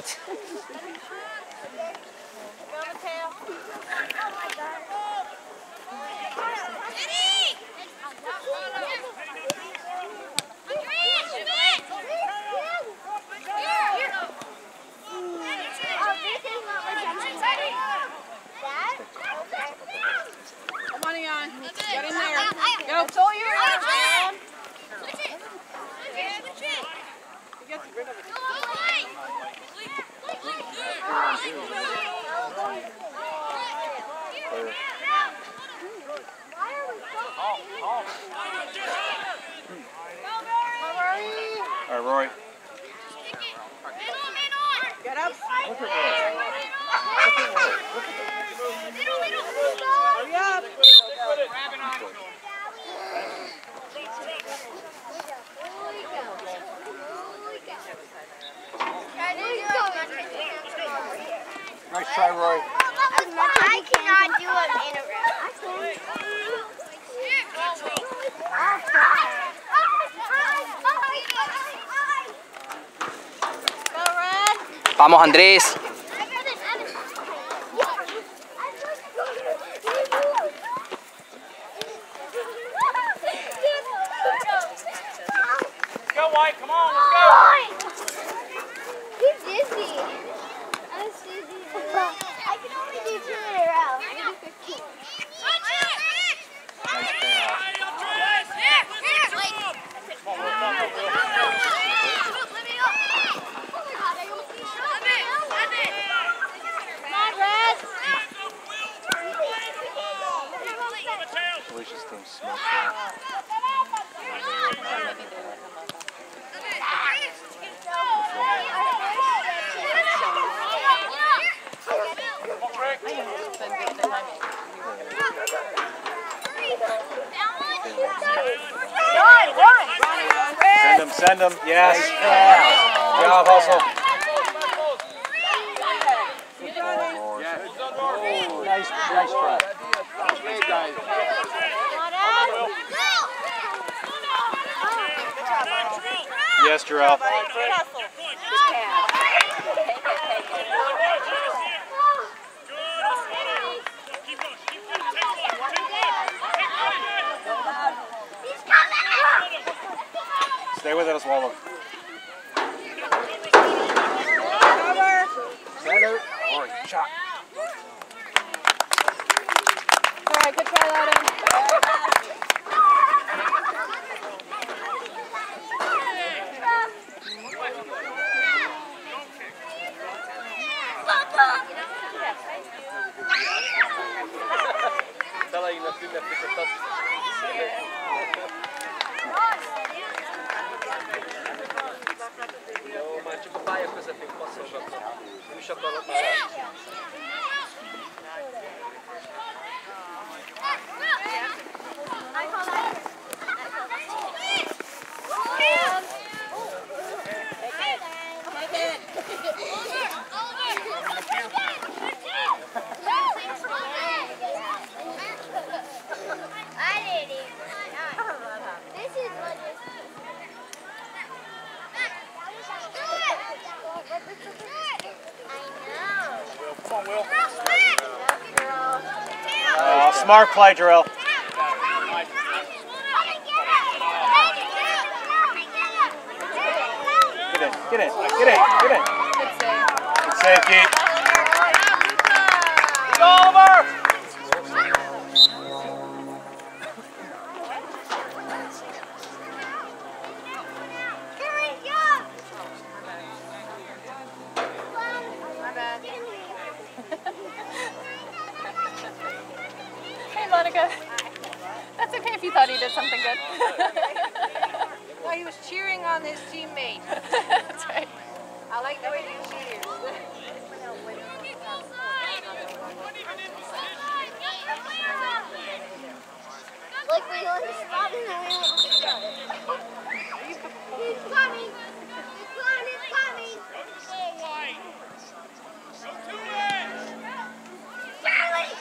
Come on, Ian. Get in there. Go. It's all yours, man. Get rid of it. All right, Roy. Get up. Look at Roy. Hurry up. Nice try, Roy. I cannot do it in a row. Vamos, Andrés. Go, White. Come on, let's go. He's dizzy. I'm dizzy. I can only do 2 in a row. I can do 15. Alicia's team's smoked. Send him, yes. Good job, Hustle. Nice try. Yes, Jarrell. Stay with it, Oswaldo. Center. Or shot. All right, good try, Loudon. Smart play, Jarrell. Get in. Good save. Good save, Keith. It's over! Hey, Monica. That's okay if you thought he did something good. Well, he was cheering on his teammate. That's right. I like the way you cheers. Like we want to stop and then we want to start. He's coming. He's coming. Charlie!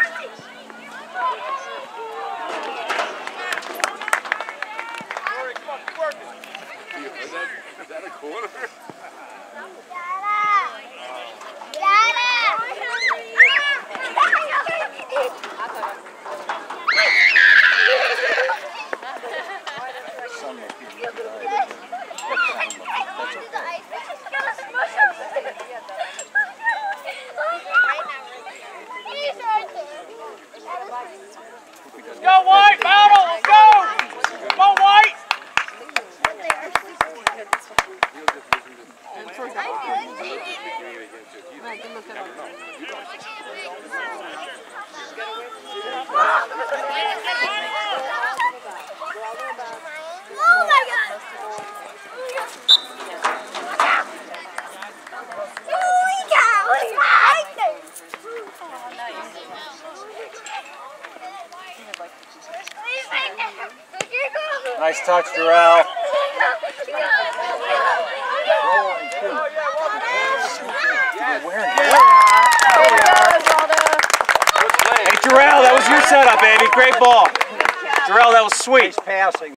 Rory, come on, keep working. Is that a corner? Dada! I can look it up. Oh my God! Holy cow! He's right there! He's right there! Nice touch, Jarrell. Hey, Jarrell, that was your setup, baby. Great ball. Jarrell, that was sweet. Nice passing.